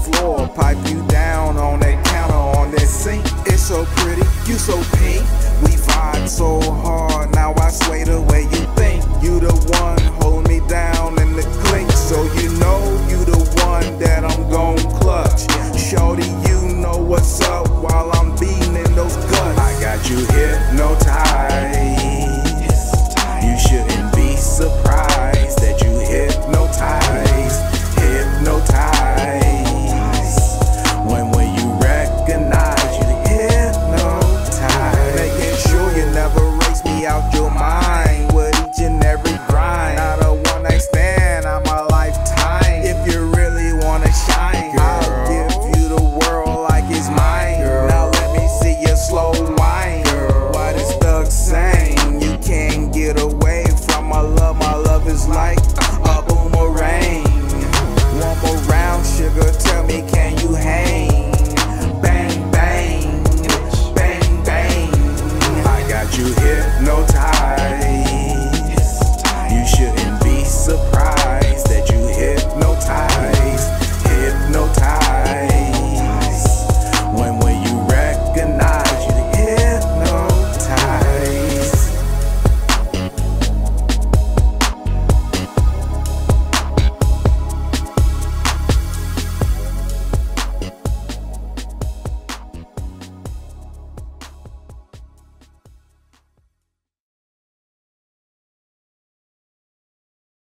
floor, pipe you down on that counter, on that sink. It's so pretty, you so pink. We vibe so hard, now I sway the way you think. You the one hold me down in the clink, so you know you